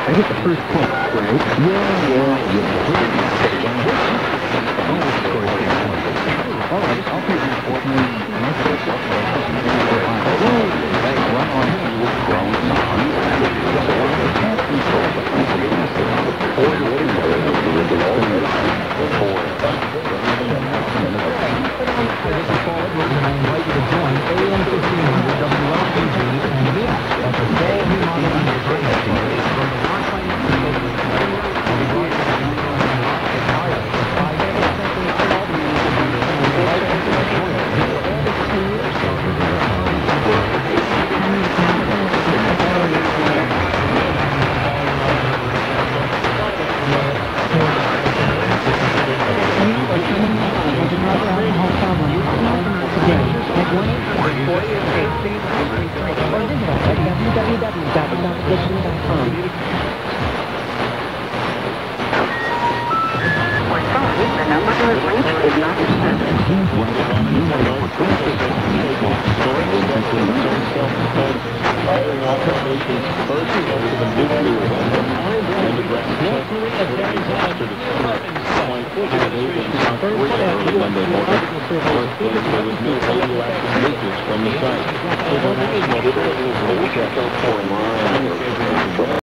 I hit the first point, right? All right, I'll take that. Run on fuel-grown songs. I invite you to join AM 1500 WLQV and meet us at the Fall Remodeling Convention from the www.addiction.com. We're sorry, the number you have reached is not responding. Monday morning.